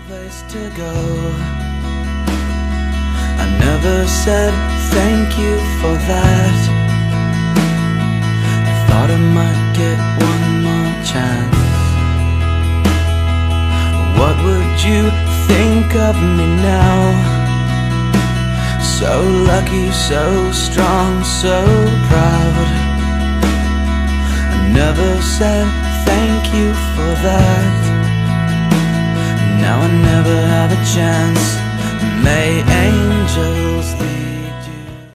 place to go. I never said thank you for that. I thought I might get one more chance. What would you think of me now? So lucky, so strong, so proud. I never said thank you for that. Now I never have a chance. May angel